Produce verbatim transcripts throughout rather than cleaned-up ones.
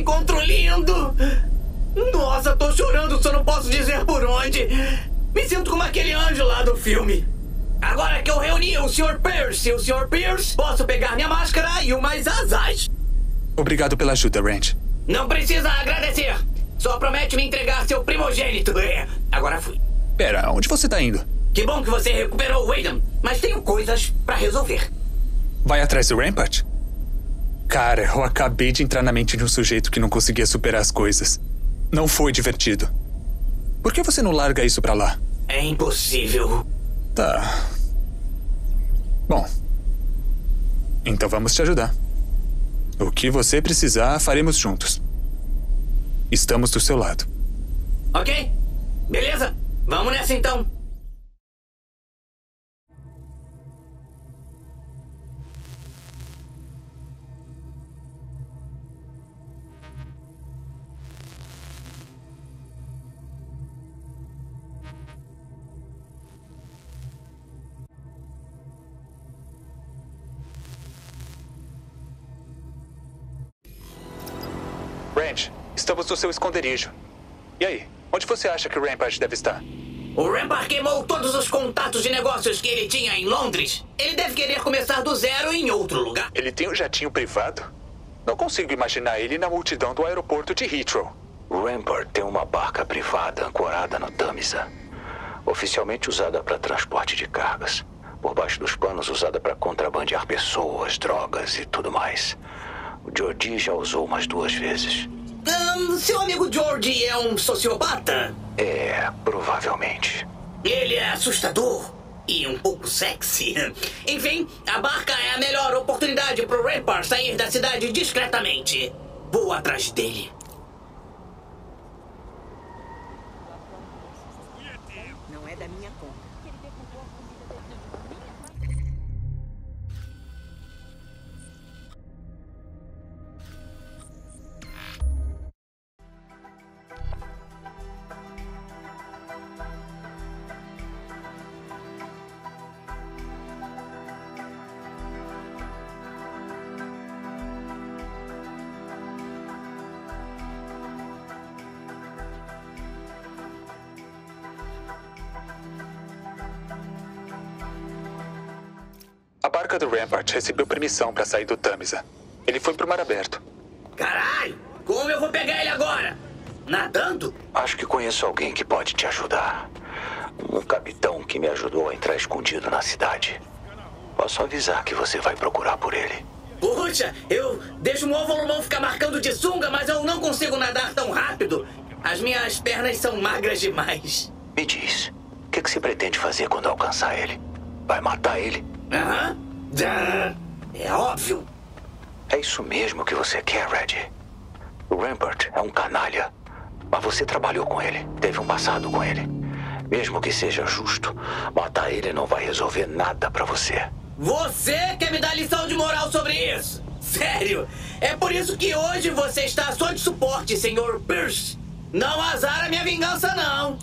encontro lindo! Nossa, tô chorando, só não posso dizer por onde. Me sinto como aquele anjo lá do filme. Agora que eu reuni o senhor Pierce e o senhor Pierce, posso pegar minha máscara e umas asas. Obrigado pela ajuda, Ranch. Não precisa agradecer. Só promete me entregar seu primogênito. É, agora fui. Pera, onde você tá indo? Que bom que você recuperou o Aiden, mas tenho coisas pra resolver. Vai atrás do Rampart? Cara, eu acabei de entrar na mente de um sujeito que não conseguia superar as coisas. Não foi divertido. Por que você não larga isso pra lá? É impossível. Tá. Bom. Então vamos te ajudar. O que você precisar, faremos juntos. Estamos do seu lado. Ok. Beleza. Vamos nessa então. Ranch, estamos no seu esconderijo. E aí, onde você acha que o Rampart deve estar? O Rampart queimou todos os contatos de negócios que ele tinha em Londres. Ele deve querer começar do zero em outro lugar. Ele tem um jatinho privado? Não consigo imaginar ele na multidão do aeroporto de Heathrow. O Rampart tem uma barca privada ancorada no Tamisa. Oficialmente usada para transporte de cargas. Por baixo dos panos usada para contrabandear pessoas, drogas e tudo mais. O Georgie já usou umas duas vezes. Hum, seu amigo Georgie é um sociopata? É, provavelmente. Ele é assustador e um pouco sexy. Enfim, a barca é a melhor oportunidade pro Rampart sair da cidade discretamente. Vou atrás dele. Não é da minha conta. A barca do Rampart recebeu permissão para sair do Tamisa. Ele foi pro mar aberto. Caralho! Como eu vou pegar ele agora? Nadando? Acho que conheço alguém que pode te ajudar. Um capitão que me ajudou a entrar escondido na cidade. Posso avisar que você vai procurar por ele. Puxa, eu deixo o Ovalumão ficar marcando de sunga, mas eu não consigo nadar tão rápido. As minhas pernas são magras demais. Me diz, o que, que você pretende fazer quando alcançar ele? Vai matar ele? Aham. Uhum. É óbvio. É isso mesmo que você quer, Red. O Rampart é um canalha. Mas você trabalhou com ele, teve um passado com ele. Mesmo que seja justo, matar ele não vai resolver nada pra você. Você quer me dar lição de moral sobre isso? Sério? É por isso que hoje você está só de suporte, senhor Pierce. Não azara minha vingança, não.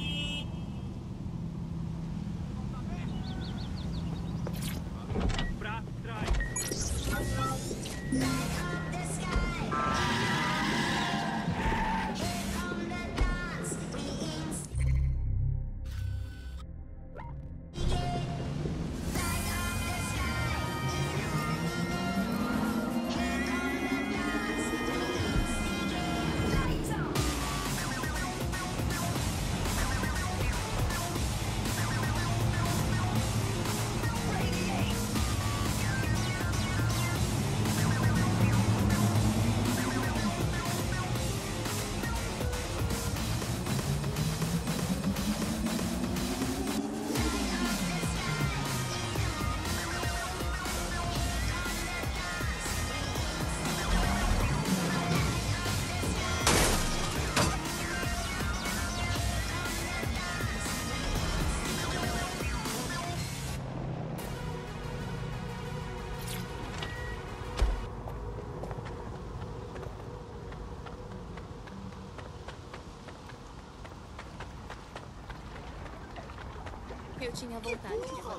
Eu tinha vontade de falar.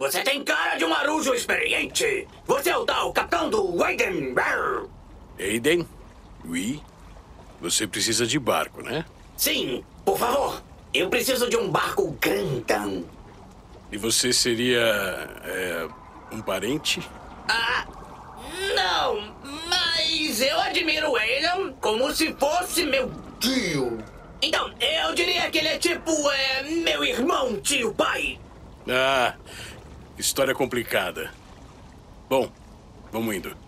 você tem cara de um marujo experiente. Você é o tal capitão do Aiden. Aiden? Oui? Você precisa de barco, né? Sim, por favor. Eu preciso de um barco grandão. E você seria... É, um parente? Ah, não. Mas eu admiro o Aiden como se fosse meu tio. Então, eu diria que ele é tipo... É, meu irmão, tio, pai. Ah, história complicada. Bom, vamos indo.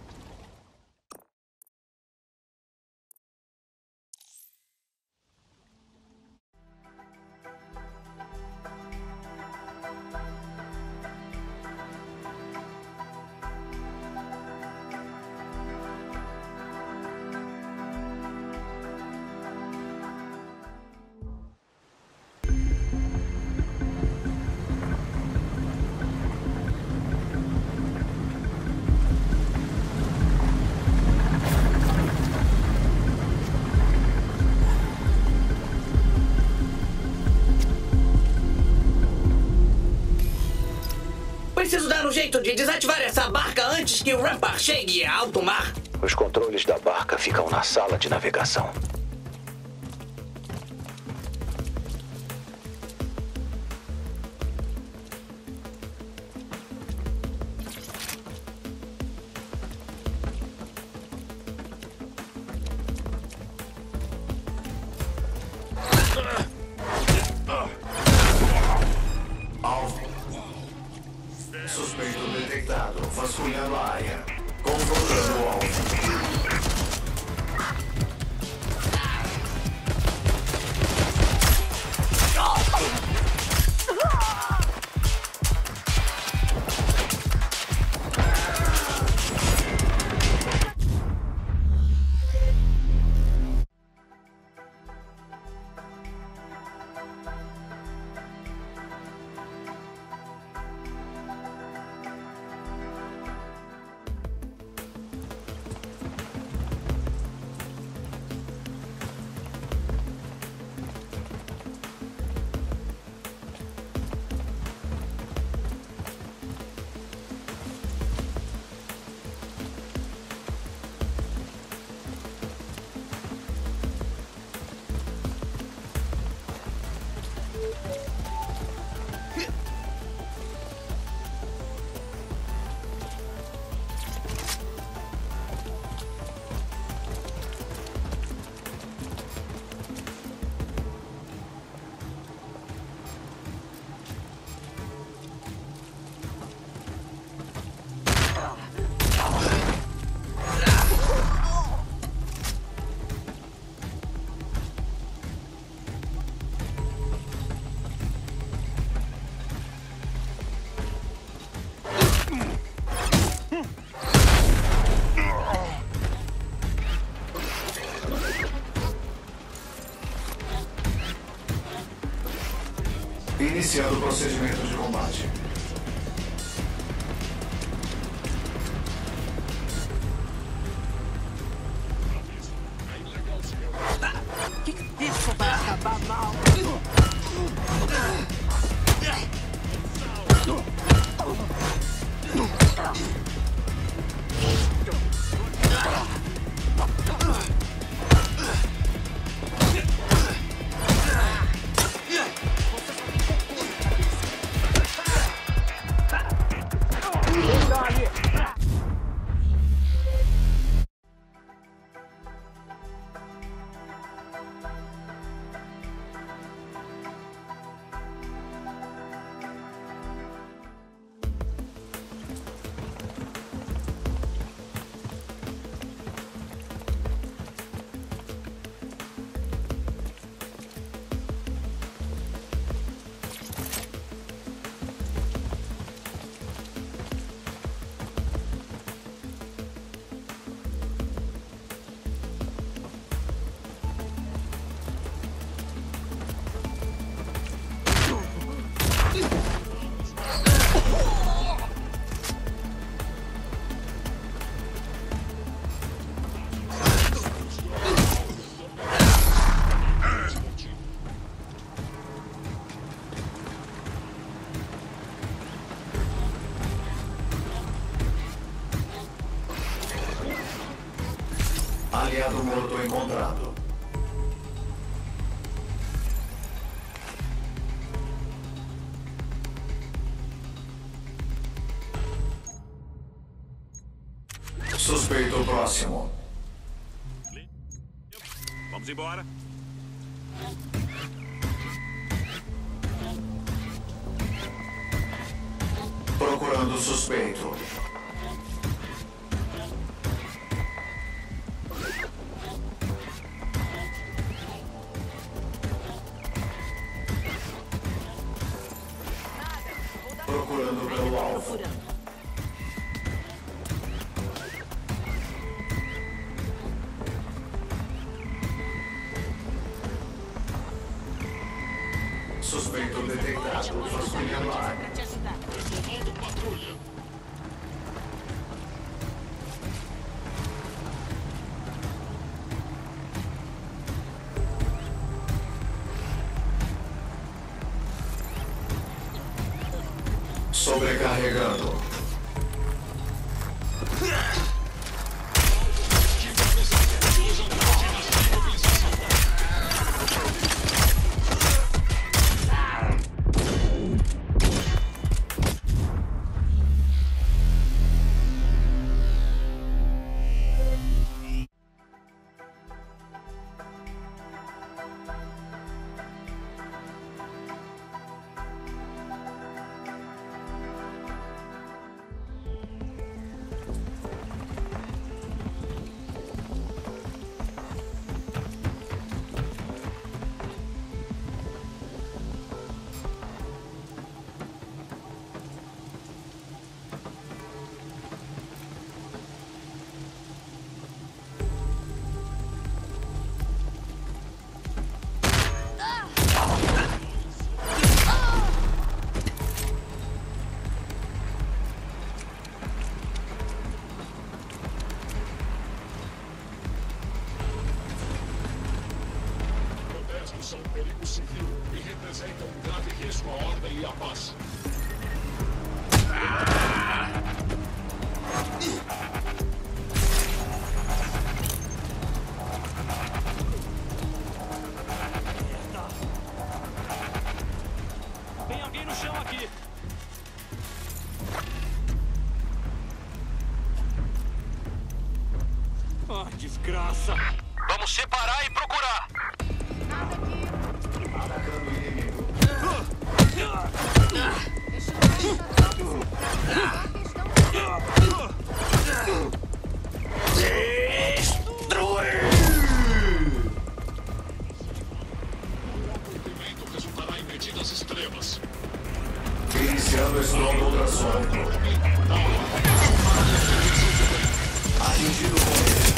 Preciso dar um jeito de desativar essa barca antes que o Rampart chegue a alto mar. Os controles da barca ficam na sala de navegação. Suspeito detectado. Vasculhando a área. Confrontando o alvo. Iniciando o procedimento de combate. Isso vai acabar mal. Aliado morto encontrado. Suspeito próximo. Vamos embora. Procurando suspeito. Procurando pelo alvo. Suspeito detectado. Vasculhando a área. Sobrecarregando. São perigo civil e representam um grave risco à ordem e à paz. Tem alguém no chão aqui. Ah, desgraça! Vamos separar e procurar! Atacando o inimigo. Destruir! O movimento resultará em medidas extremas. Iniciando estrondo ultrassônico. Atingido com ele.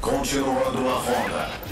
Continuando a ronda.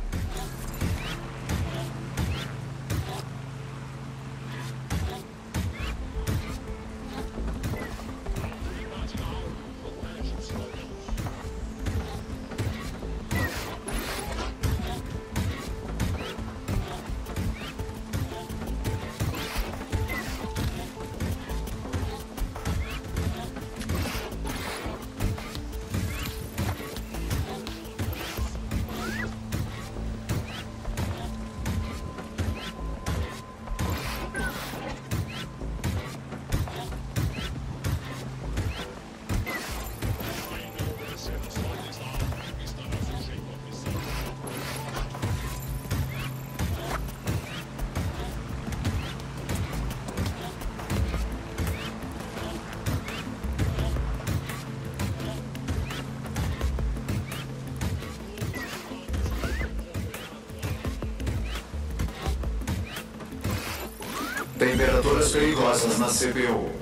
Temperaturas perigosas na C P U.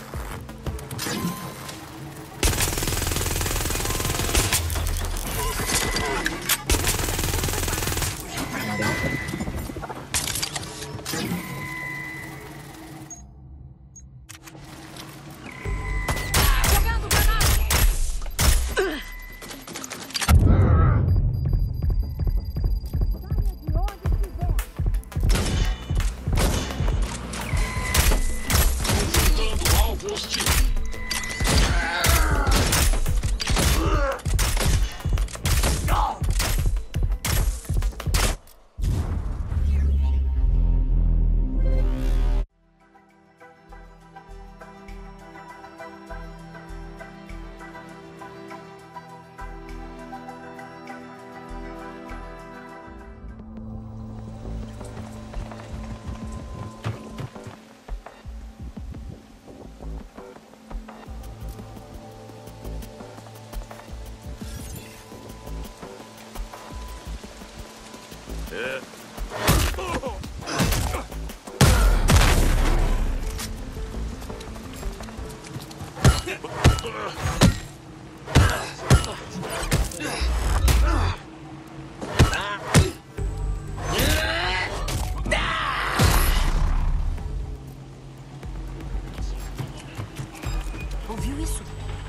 Ouviu isso?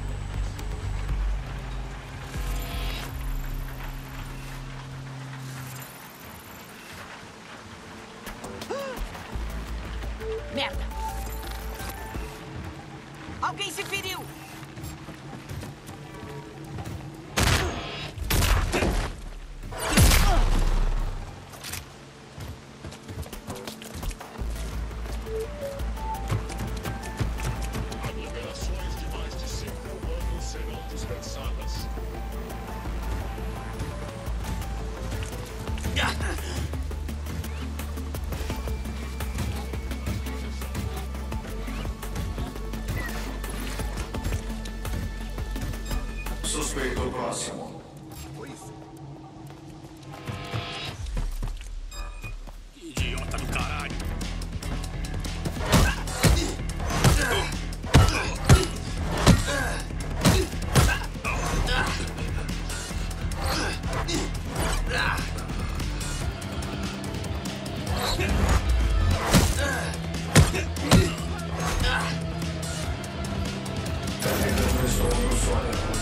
Merda! Alguém se feriu! Liberações de mais de cinco mil anos serão dispensadas. Suspeito próximo. Idiota do caralho. Carregando estômago sólido.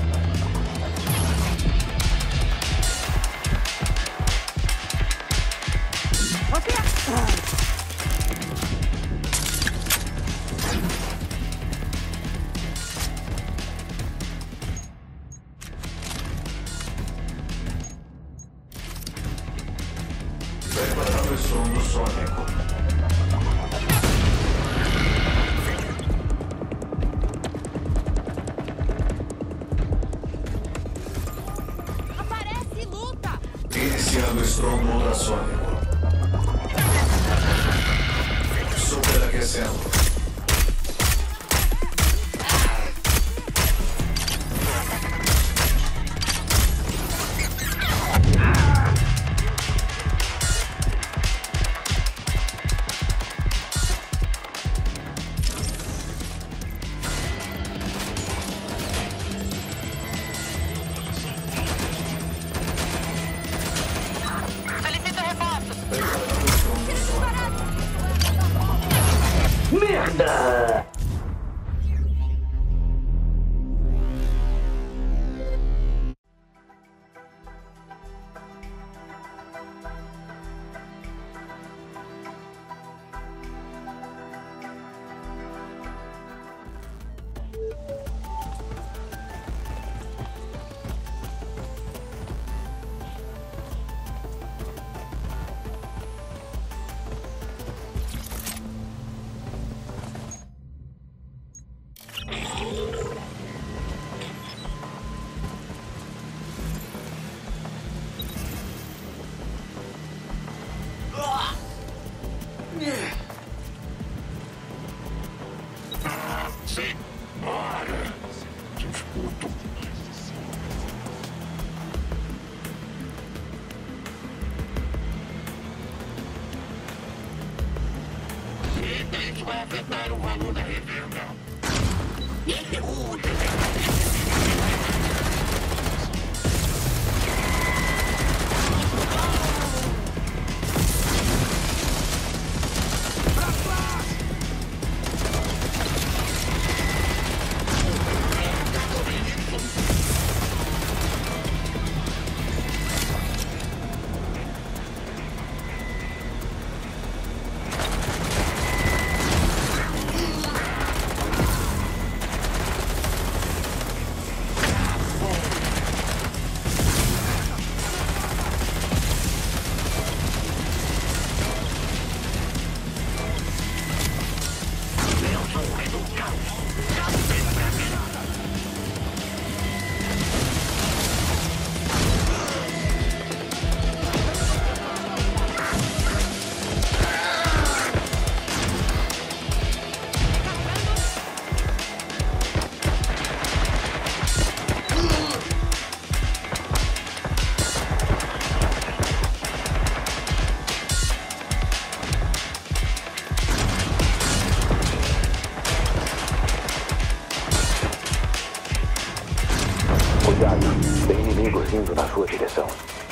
Preparando o estômago sônico. Aparece e luta! Iniciando o estrondo ultrassônico. Superaquecendo. que vai afetar o valor da revenda. Tem inimigos vindo na sua direção.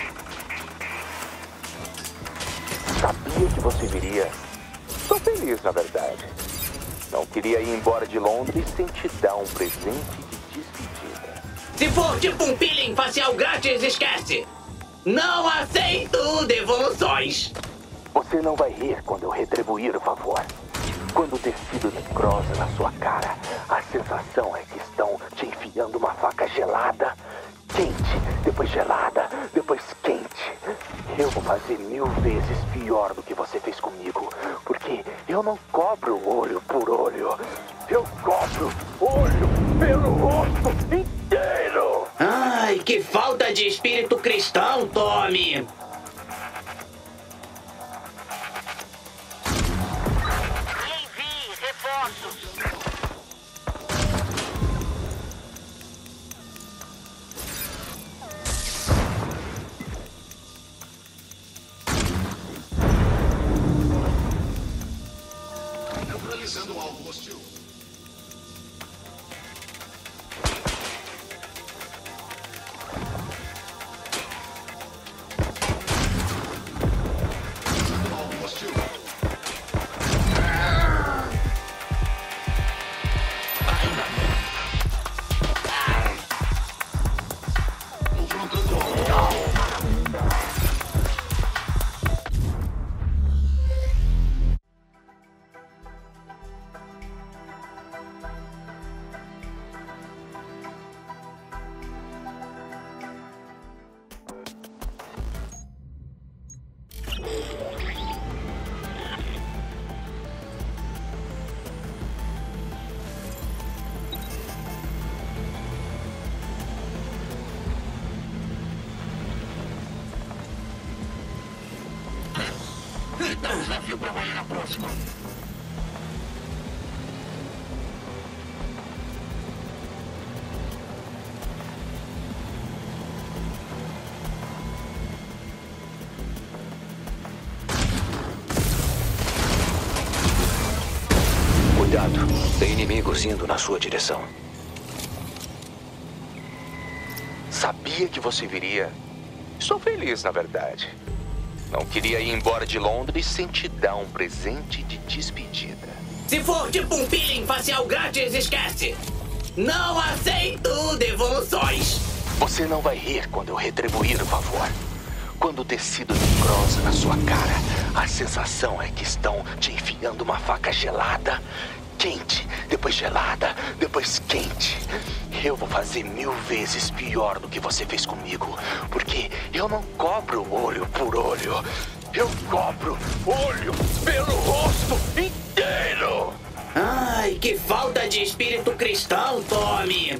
Sabia que você viria. Estou feliz, na verdade. Não queria ir embora de Londres sem te dar um presente de despedida. Se for tipo um peeling facial grátis, esquece. Não aceito devoluções. Você não vai rir quando eu retribuir o favor. Quando o tecido necrosa na sua cara, a sensação é que estão te enfiando uma faca gelada, quente, depois gelada, depois quente. Eu vou fazer mil vezes pior do que você fez comigo, porque eu não cobro olho por olho. Eu cobro olho pelo rosto inteiro. Ai, que falta de espírito cristão, Tommy. Neutralizando o alvo hostil. Alvo hostil. Confrontando o alvo. Então, desafio para valer na próxima. Cuidado, tem inimigos indo na sua direção. Sabia que você viria. Estou feliz, na verdade. Não queria ir embora de Londres sem te dar um presente de despedida. Se for tipo um peeling facial grátis, esquece. Não aceito devoluções. Você não vai rir quando eu retribuir o favor. Quando o tecido necrosa na sua cara, a sensação é que estão te enfiando uma faca gelada, quente, depois gelada, depois quente. Eu vou fazer mil vezes pior do que você fez comigo, porque eu não cobro olho por olho. Eu cobro olho pelo rosto inteiro. Ai, que falta de espírito cristão, Tommy.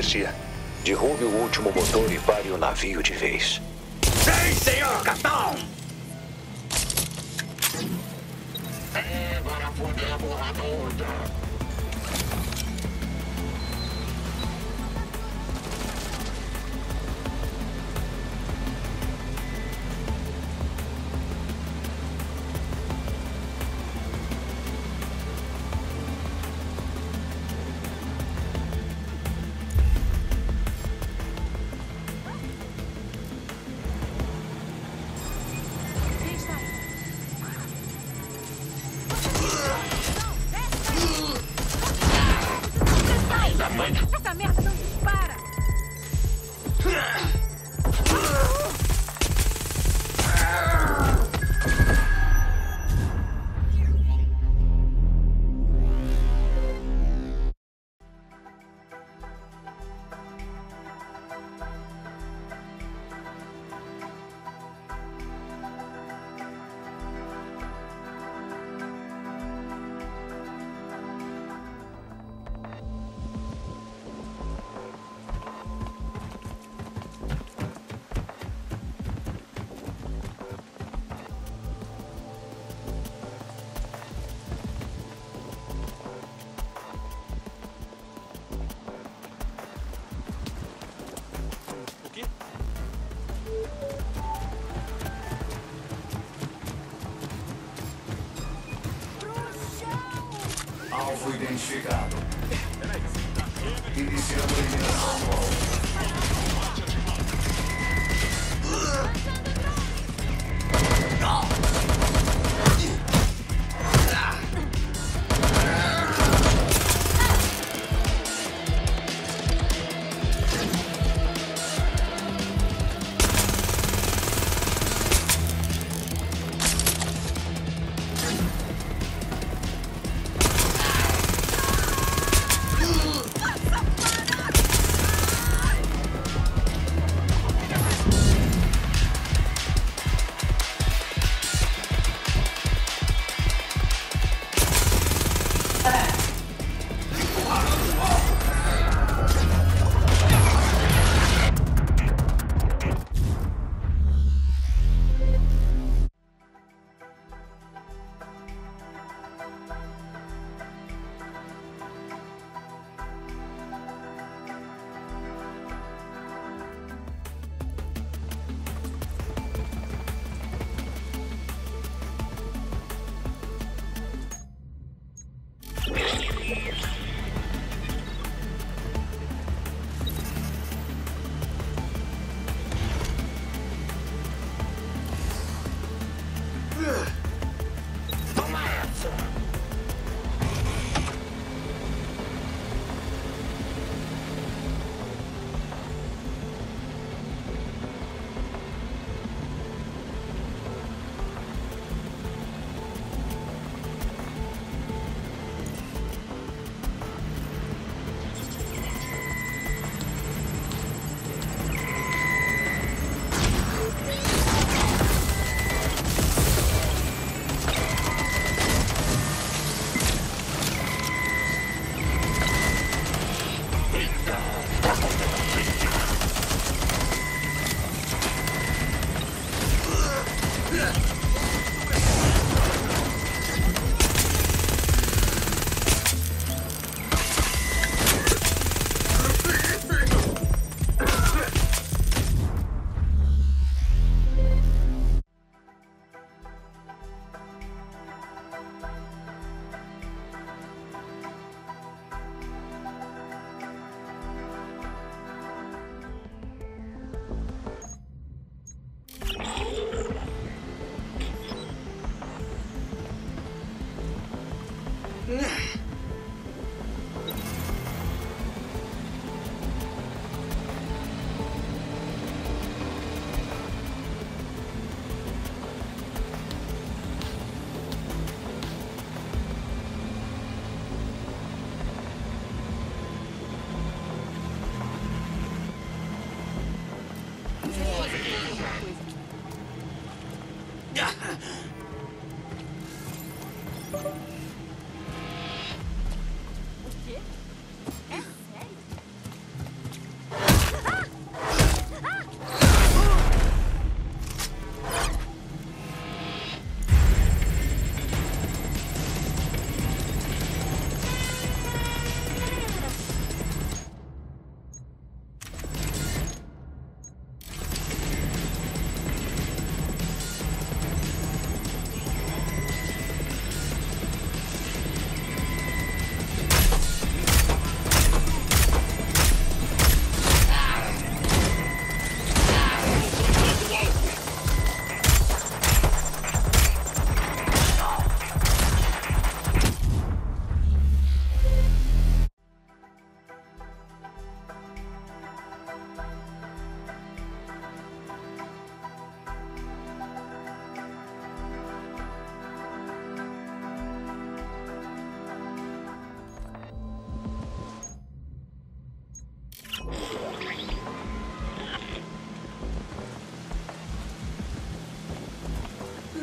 energia. Derrube o último motor e pare o navio de vez. Sim, senhor capitão! Agora fodeu a porra toda. Essa merda não dispara! Alvo identificado. Iniciando a eliminação.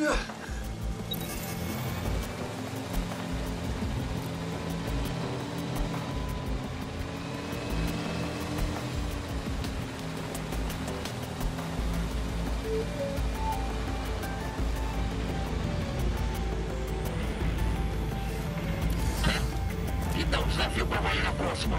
Então, desafio para valer a próxima.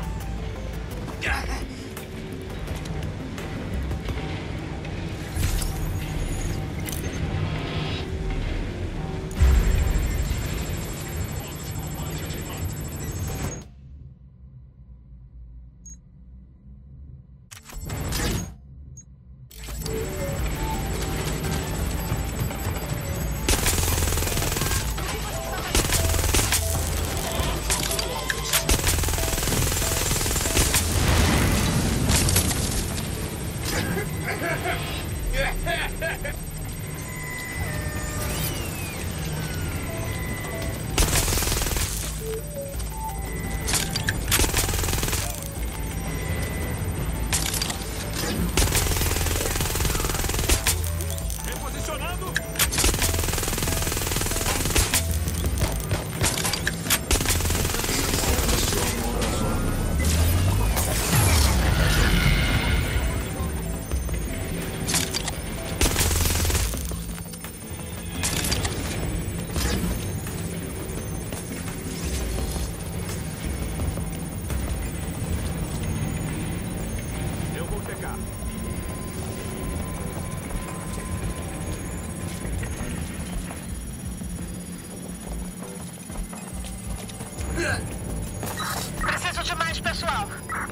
Preciso de mais pessoal.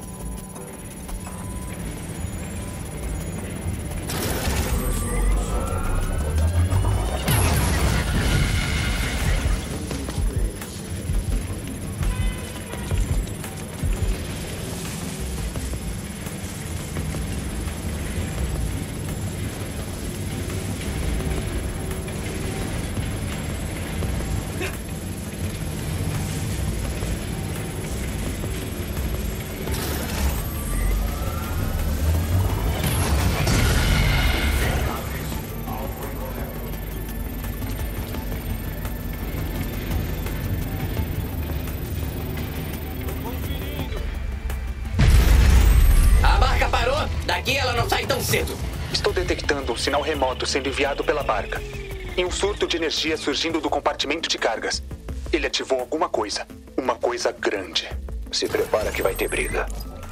Daqui ela não sai tão cedo. Estou detectando um sinal remoto sendo enviado pela barca. E um surto de energia surgindo do compartimento de cargas. Ele ativou alguma coisa. Uma coisa grande. Se prepara que vai ter briga.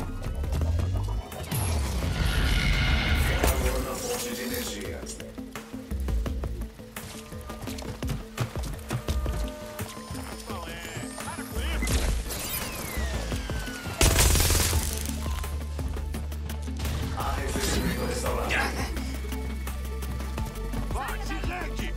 Na fonte de energia. Arrefecimento restaurado. Vai, se rende!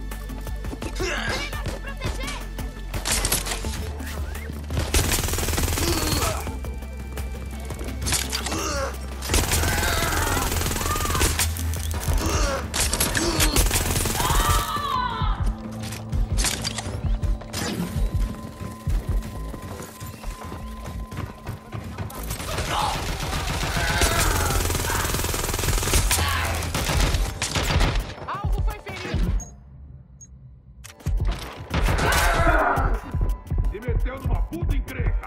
Se meteu numa puta encrenca!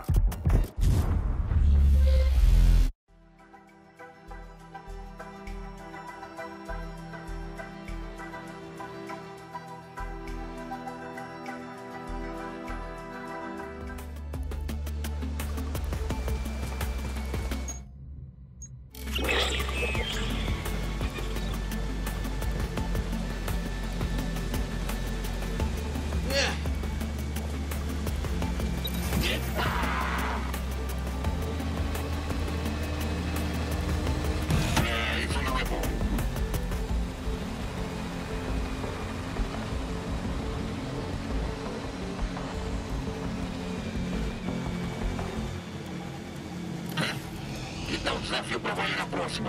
Isso não é bom. Então, desafio para valer a próxima.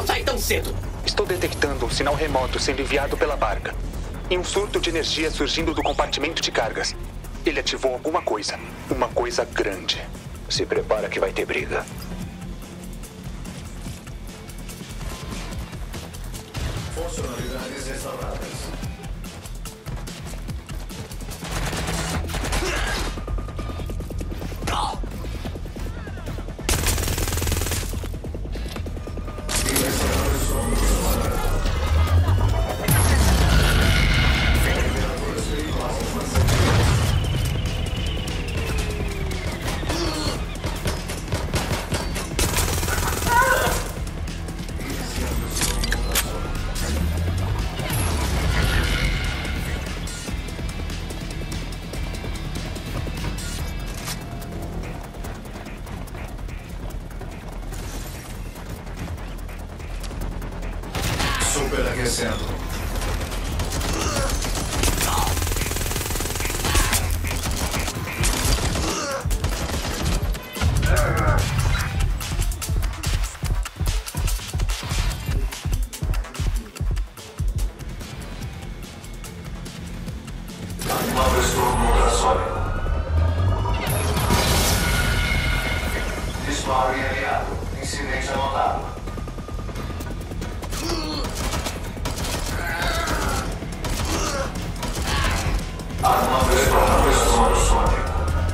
sair tão cedo? Estou detectando um sinal remoto sendo enviado pela barca. E um surto de energia surgindo do compartimento de cargas. Ele ativou alguma coisa. Uma coisa grande. Se prepara que vai ter briga. Funcionalidades restauradas. Superaquecendo. Ativando o estorno ultrassônico. Disparo enviado. Incidente anotado. Armando o estorno ultrassônico.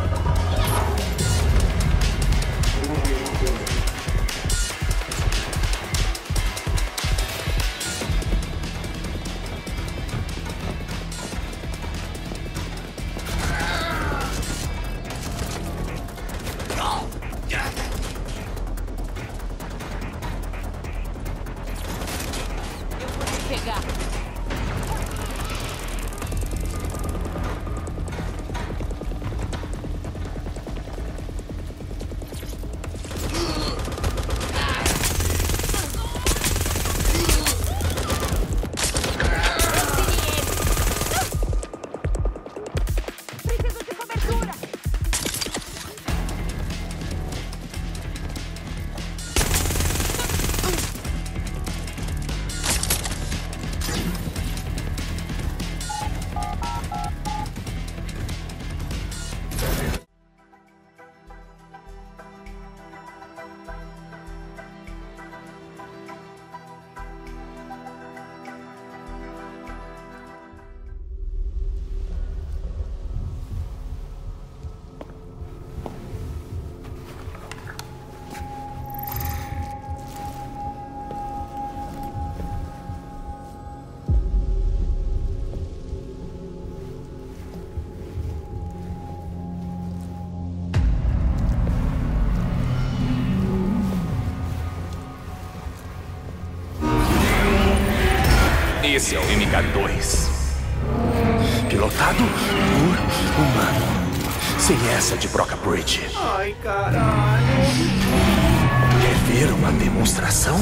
Esse é o M K dois. Pilotado por humano. Sem essa de Broca Bridge. Ai, caralho. Quer ver uma demonstração?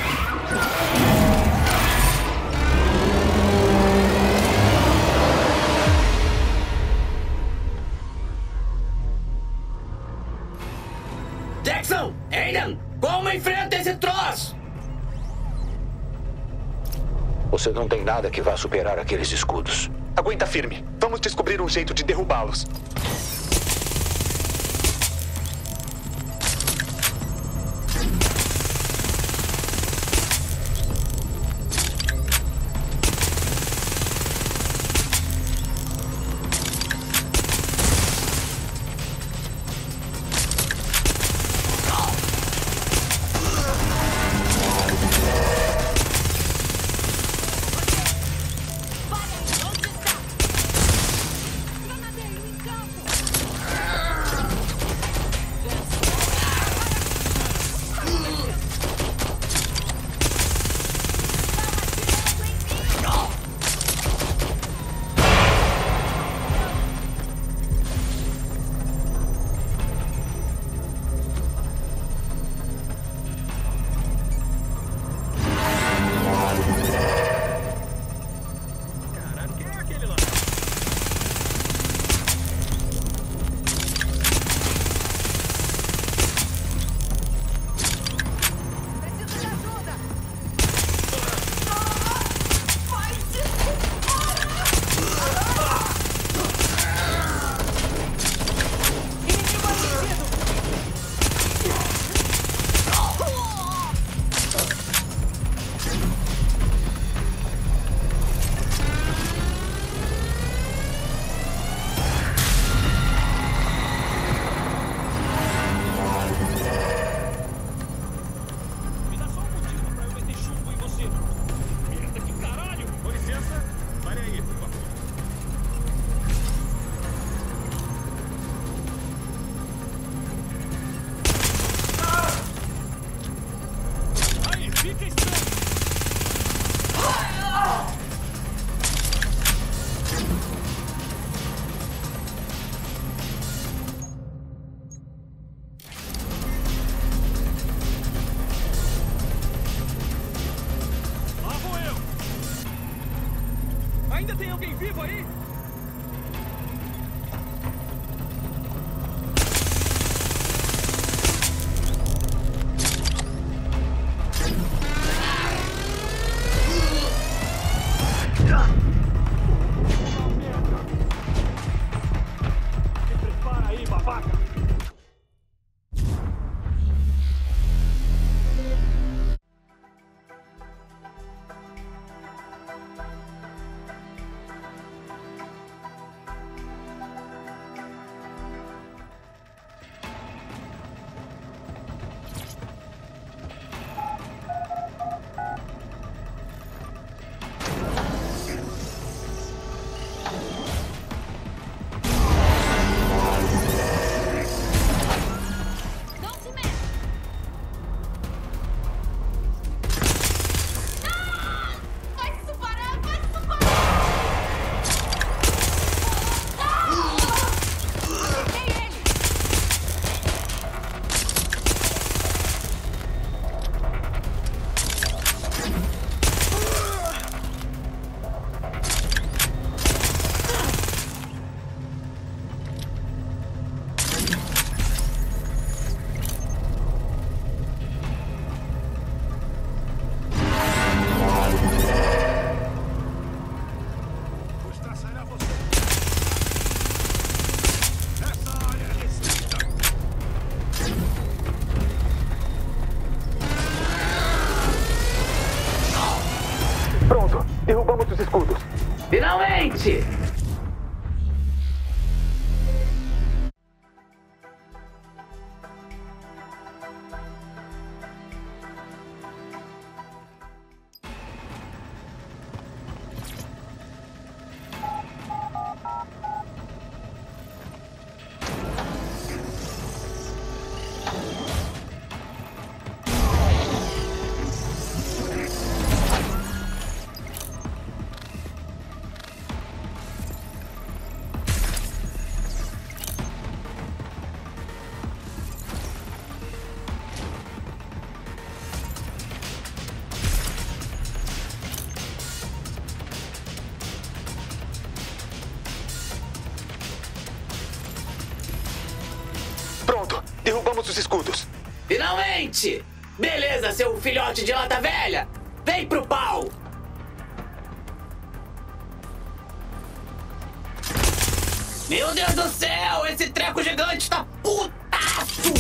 Jackson! Aiden! Como enfrenta esse troço? Você não tem nada que vá superar aqueles escudos. Aguenta firme. Vamos descobrir um jeito de derrubá-los. Granadeiros, então! Ainda tem alguém vivo aí? Derrubamos os escudos. Finalmente! Pronto, derrubamos os escudos. Finalmente! Beleza, seu filhote de lata velha! Vem pro pau! Meu Deus do céu! Esse treco gigante tá putaço!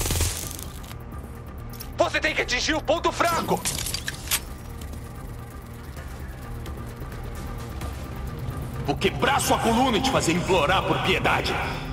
Você tem que atingir o ponto fraco! Vou quebrar sua coluna e te fazer implorar por piedade.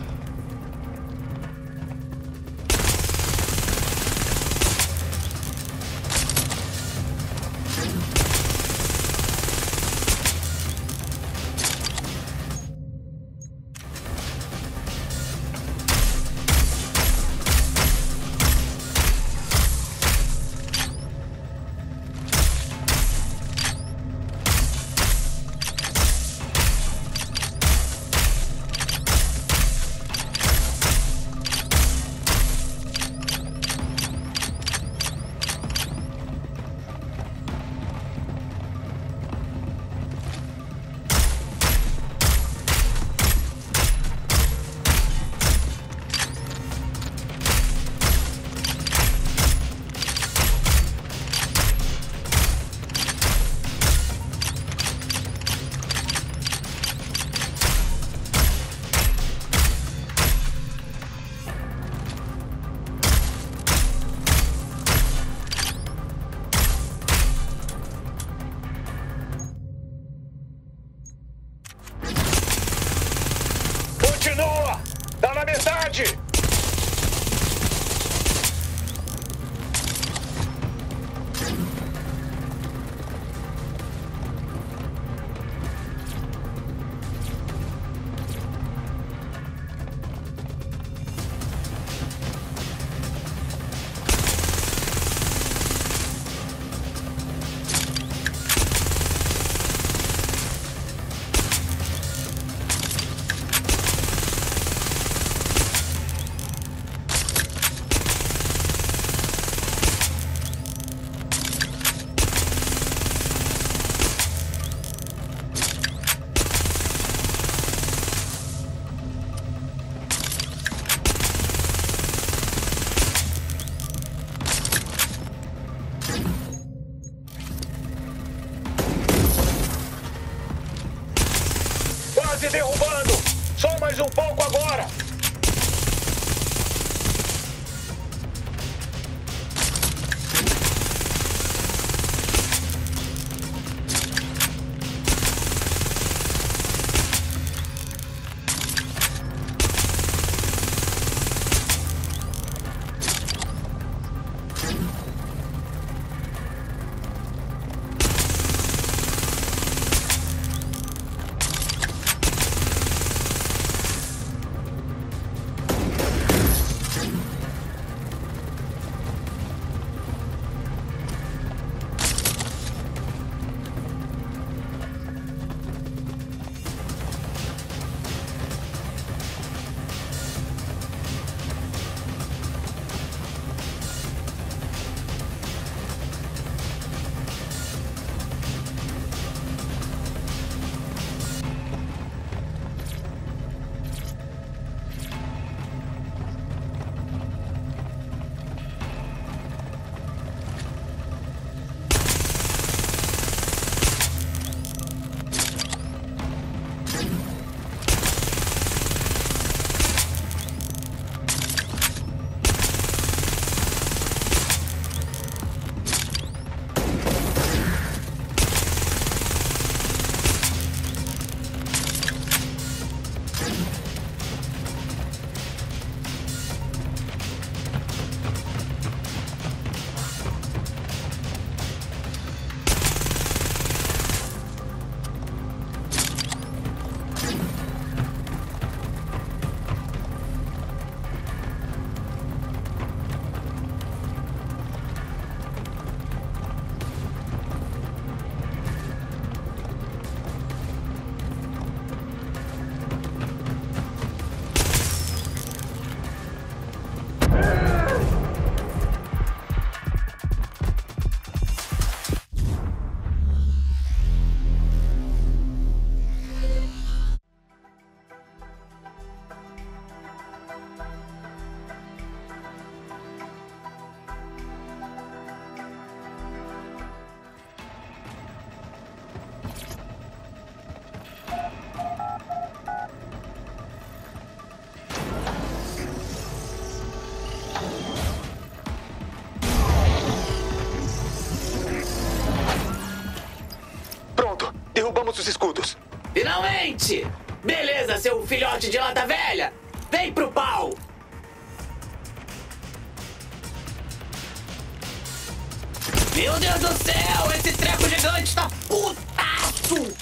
Continua! Tá na metade! Quase derrubando! Só mais um pouco agora! Derrubamos os escudos. Finalmente! Beleza, seu filhote de lata velha! Vem pro pau! Meu Deus do céu! Esse treco gigante tá putaço!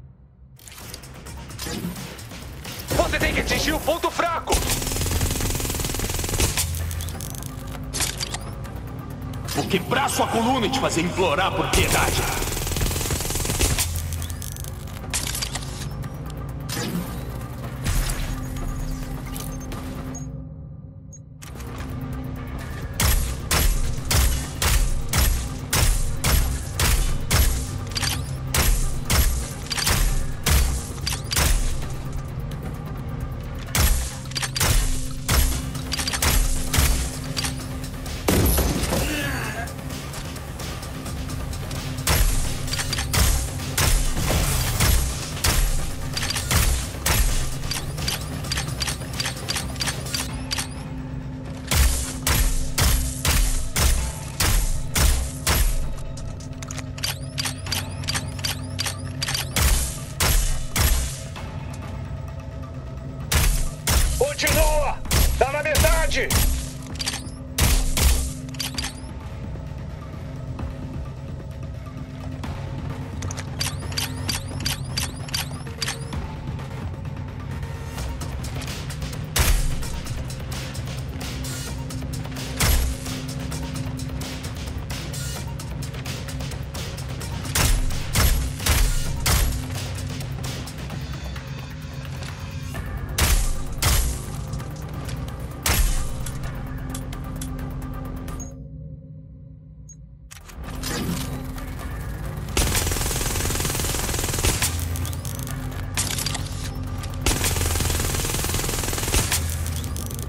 Você tem que atingir o ponto fraco! Vou quebrar sua coluna e te fazer implorar por piedade. Continua! Tá na metade!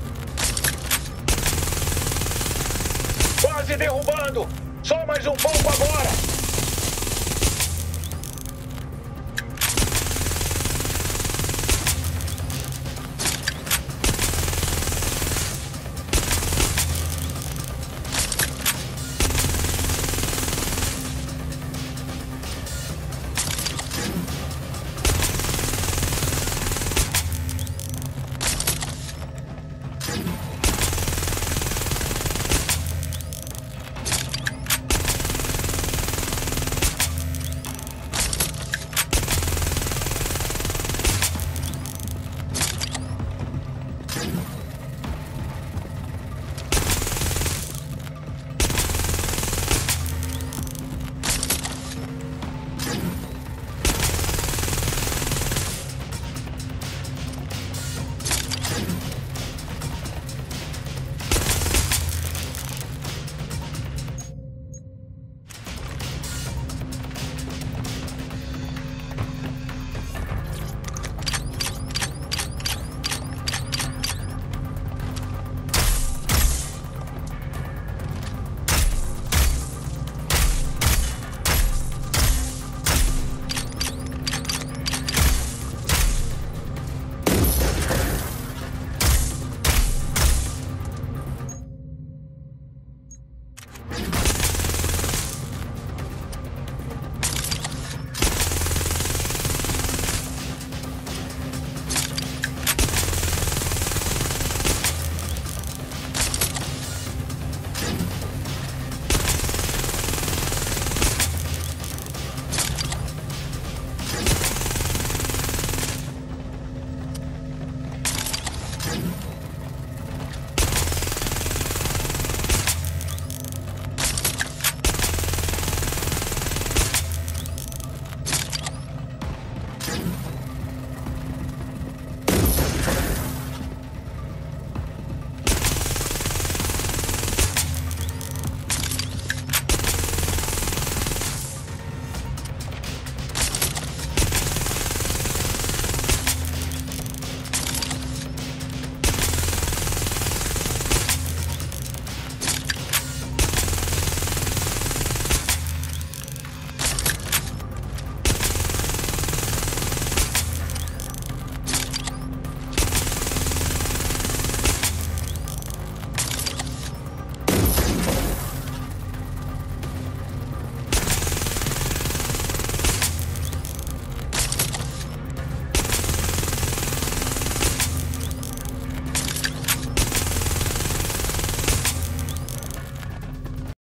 Quase derrubando! Só mais um pouco